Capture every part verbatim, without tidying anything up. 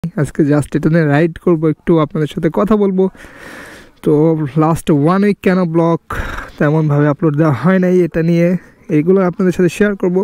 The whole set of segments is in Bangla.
আজকে জাস্ট এটা নিয়ে রাইড করবো, একটু আপনাদের সাথে কথা বলবো। তো লাস্ট ওয়ান উইক কেন ব্লগ তেমনভাবে আপলোড দেওয়া হয় নাই, এটা নিয়ে এইগুলো আপনাদের সাথে শেয়ার করবো।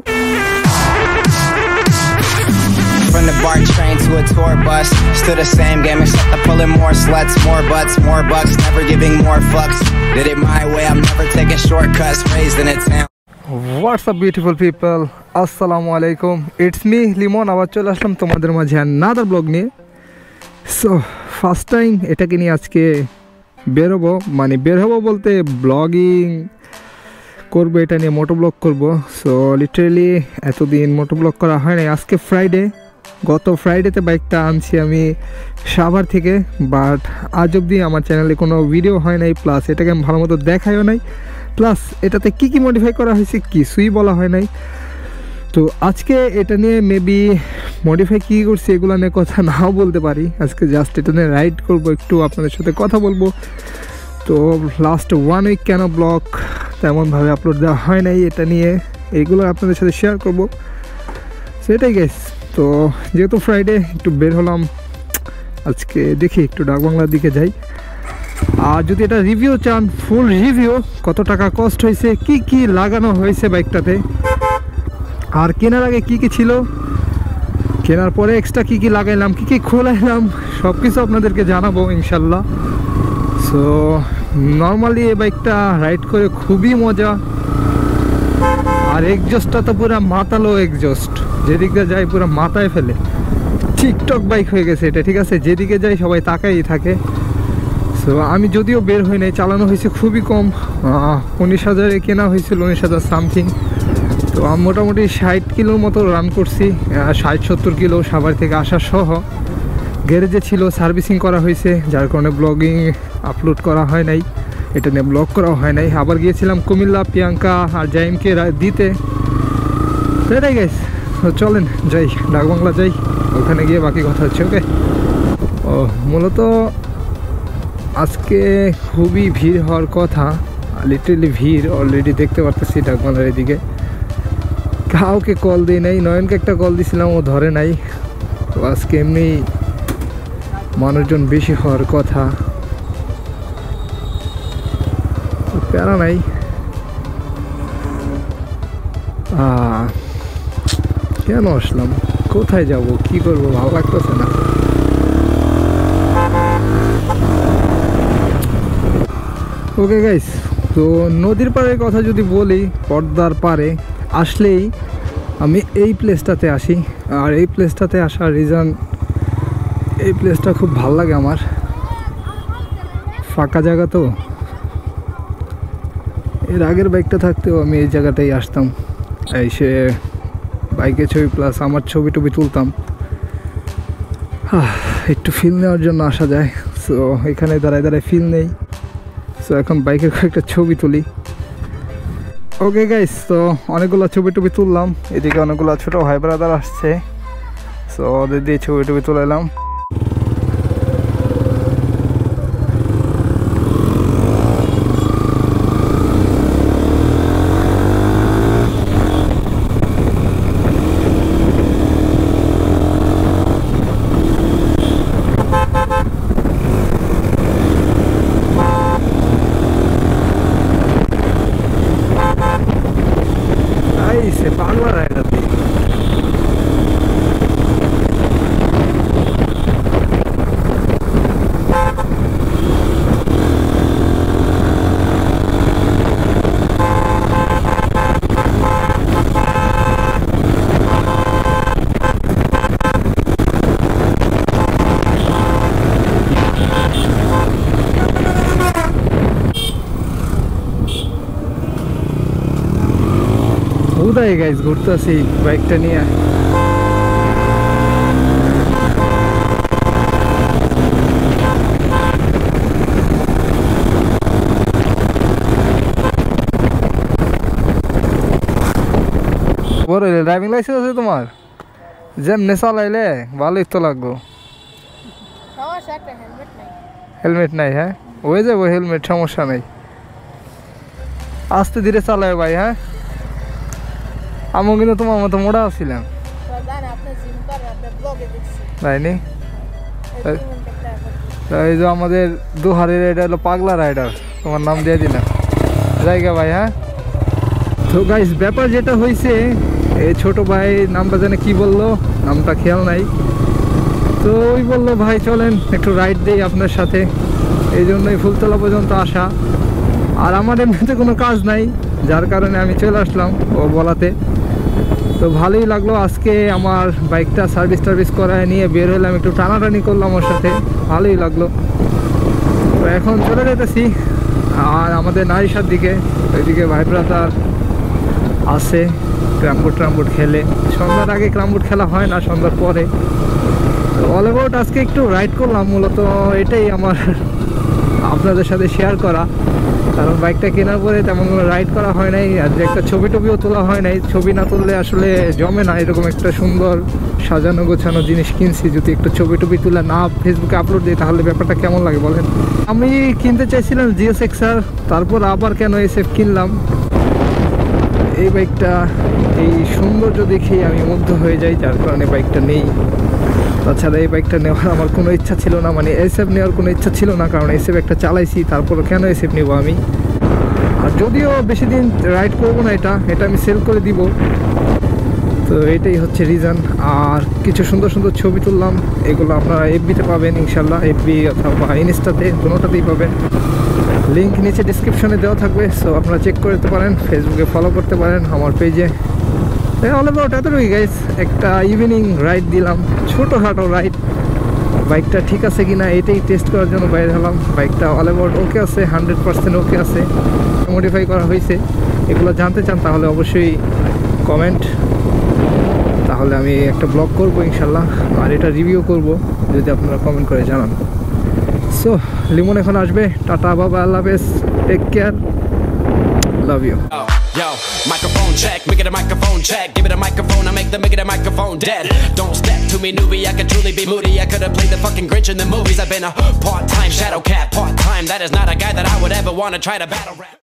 From the BART train to a tour bus, still the same game except I'm pulling more sluts, more butts, more bucks, never giving more fucks. Did it my way, I'm never taking shortcuts, raised in a town. What's up beautiful people, assalamu alaikum, it's me Limon, আবার চলে আসলাম তোমাদের মাঝে another ব্লগ নিয়ে। সো ফার্স্ট টাইম এটাকে নিয়ে আজকে বের হবো, মানে বের হবো বলতে ব্লগিং করবো, এটা নিয়ে মোটো ব্লগ করবো। সো লিটারেলি এতদিন মোটো ব্লগ করা হয় নাই। আজকে ফ্রাইডে, গত ফ্রাইডেতে বাইকটা আনছি আমি সাভার থেকে, বাট আজ অবধি আমার চ্যানেলে কোনো ভিডিও হয় নাই, প্লাস এটাকে আমি ভালো মতো দেখাইও নাই, প্লাস এটাতে কী কী মডিফাই করা হয়েছে কিছুই বলা হয় নাই। তো আজকে এটা নিয়ে মেবি মডিফাই কী করছি এগুলো নিয়ে কথা নাও বলতে পারি। আজকে জাস্ট এটা নিয়ে রাইড করবো, একটু আপনাদের সাথে কথা বলবো। তো লাস্ট ওয়ান উইক কেন ব্লগ তেমনভাবে আপলোড দেওয়া হয় নাই, এটা নিয়ে এইগুলো আপনাদের সাথে শেয়ার করবো। সেটাই গাইস। তো যেহেতু ফ্রাইডে একটু বের হলাম, আজকে দেখি একটু ডাকবাংলার দিকে যাই। আর যদি এটা রিভিউ চান, ফুল রিভিউ, কত টাকা কস্ট হয়েছে, কি কি লাগানো হয়েছে বাইকটাতে, আর কেনার আগে কি কি ছিল, কেনার পরে এক্সট্রা কী কী লাগাইলাম, কী কী খোলাইলাম, সব কিছু আপনাদেরকে জানাবো ইনশাল্লাহ। সো নর্মালি এই বাইকটা রাইড করে খুবই মজা, আর এক্সজস্টটা তো পুরো মাতালো এক্সজস্ট, যেদিকে যাই পুরো মাথায় ফেলে। টিকটক বাইক হয়ে গেছে এটা, ঠিক আছে, যেদিকে যাই সবাই তাকাই থাকে। সো আমি যদিও বের হই নাই, চালানো হয়েছে খুবই কম, উনিশ হাজারে কেনা হয়েছিল, উনিশ হাজার সামথিং। তো আমি মোটামুটি ষাট কিলোর মতো রান করছি, ষাট সত্তর কিলো সাভার থেকে আসা সহ। গ্যারেজে ছিল, সার্ভিসিং করা হয়েছে, যার কারণে ব্লগিং আপলোড করা হয় নাই, এটা নিয়ে ব্লগ করা হয় নাই। আবার গিয়েছিলাম কুমিল্লা প্রিয়াঙ্কা আর জাইমকে দিতে। সেটাই গাইস, তো চলেন যাই ডাকবাংলা যাই, ওখানে গিয়ে বাকি কথা হচ্ছে। ওকে। ও মূলত আজকে খুবই ভিড় হওয়ার কথা, লিটারেলি ভিড় অলরেডি দেখতে পারতেছি ডাকবাংলার এদিকে। কাউকে কল দিই নাই, নয়নকে একটা কল দিছিলাম, ও ধরে নাই। তো আজকে এমনি মানুষজন বেশি হওয়ার কথা, প্যারা নাই। কেন আসলাম, কোথায় যাব, কি করব, ভালো লাগতেছে না। ওকে গাইস, তো নদীর পাড়ের কথা যদি বলি, পর্দার পাড়ে আসলেই আমি এই প্লেসটাতে আসি। আর এই প্লেসটাতে আসার রিজন, এই প্লেসটা খুব ভাল লাগে আমার, ফাঁকা জায়গা তো। এর আগের বাইকটা থাকতেও আমি এই জায়গাটাই আসতাম, এসে বাইকে ছবি প্লাস আমার ছবি টবি তুলতাম, একটু ফিল নেওয়ার জন্য আসা যায়। সো এখানে দাঁড়ায় দাঁড়ায় ফিল নেই, সো এখন বাইকের কয়েকটা ছবি তুলি। ওকে গাইস, তো অনেকগুলো ছবি টবি তুললাম, এদিকে অনেকগুলো ছোটো ভাই ব্রাদার আসছে, সো ওদের দিয়ে ছবি টবি তুলাইলাম। Se parla ragazzi. কোথায় গাইস ঘুরতেছি বাইকটা নিয়ে। ড্রাইভিং লাইসেন্স আছে তোমার? যেমনে চালাইলে ভালোই তো লাগবো। হেলমেট নাই? হ্যাঁ হয়ে যাবো হেলমেট, সমস্যা নেই। আস্তে ধীরে চালায় ভাই। হ্যাঁ আমিও কিন্তু তোমার মতো মোড়া ছিলাম, তাই নি? এই যে আমাদের দুহারের এটা হলো পাগলা রাইডার, তোমার নাম দিয়ে দিলাম জায়গা ভাই। হ্যাঁ তো গাইস ব্যাপার যেটা হয়েছে, এই ছোট ভাই নামটা জানে কি বললো, নামটা খেয়াল নাই, তো ওই বললো ভাই চলেন একটু রাইড দেই আপনার সাথে, এই জন্যই ফুলতলা পর্যন্ত আসা। আর আমার এমনিতে কোনো কাজ নাই, যার কারণে আমি চলে আসলাম ও বলাতে। তো ভালোই লাগলো, আজকে আমার বাইকটা সার্ভিস টার্ভিস করায় নিয়ে বের হলাম, একটু টানাটানি করলাম ওর সাথে, ভালোই লাগলো। তো এখন চলে যেতেছি আর আমাদের নারিশার দিকে, ওইদিকে ভাই ব্রাদার আছে ক্রামবোর্ড ট্রামবোর্ড খেলে, সন্ধ্যার আগে ক্রামবোর্ড খেলা হয় না, সন্ধ্যার পরে। তো অল অ্যাবাউট আজকে একটু রাইড করলাম, মূলত এটাই আমার আপনাদের সাথে শেয়ার করা, কারণ বাইকটা কেনার পরে তেমন কোনো রাইড করা হয় নাই, আর যে একটা ছবি টবিও তোলা হয় নাই, ছবি না তুললে আসলে জমে না। এরকম একটা সুন্দর সাজানো গোছানো জিনিস কিনছি, যদি একটু ছবি টবি তুলে না ফেসবুকে আপলোড দিই তাহলে ব্যাপারটা কেমন লাগে বলেন। আমি কিনতে চাইছিলাম জিএস এক্সআর, তারপর আবার কেন এসএফ কিনলাম। এই বাইকটা এই সৌন্দর্য দেখেই আমি মুগ্ধ হয়ে যাই, যার কারণে বাইকটা নেই। তাছাড়া এই বাইকটা নেওয়ার আমার কোনো ইচ্ছা ছিল না, মানে এসএফ নেওয়ার কোনো ইচ্ছা ছিল না, কারণ এসএফ একটা চালাইছি, তারপর কেন এসএফ নেবো আমি। আর যদিও বেশি দিন রাইড করবো না, এটা এটা আমি সেল করে দিব, তো এটাই হচ্ছে রিজন। আর কিছু সুন্দর সুন্দর ছবি তুললাম, এগুলো আপনারা এফবিতে পাবেন ইনশাল্লাহ, এফবি অথবা ইনস্টাতে, কোনোটাতেই পাবেন। লিঙ্ক নিচে ডিসক্রিপশনে দেওয়া থাকবে, সো আপনারা চেক করতে পারেন, ফেসবুকে ফলো করতে পারেন আমার পেজে। অল অ্যাবাউট এতটুকুই গাইস, একটা ইভিনিং রাইড দিলাম, ছোটোখাটো রাইড। বাইকটা ঠিক আছে কিনা এটাই টেস্ট করার জন্য বাইরে হলাম। বাইকটা অল অ্যাবাউট ওকে আছে, হান্ড্রেড পার্সেন্ট ওকে আছে, মডিফাই করা হয়েছে। এগুলো জানতে চান তাহলে অবশ্যই কমেন্ট, তাহলে আমি একটা ব্লগ করবো ইনশাল্লাহ, আর এটা রিভিউ করব যদি আপনারা কমেন্ট করে জানান। সো লিমন এখন আসবে, টাটা বাবা, আল্লাহ হাফেজ, take care, love you. Yo, microphone check, make it a microphone check. Give it a microphone, I make the make it a microphone dead. Don't step to me, newbie, I could truly be moody. I could have played the fucking Grinch in the movies. I've been a part-time shadow cat, part-time. That is not a guy that I would ever want to try to battle rap.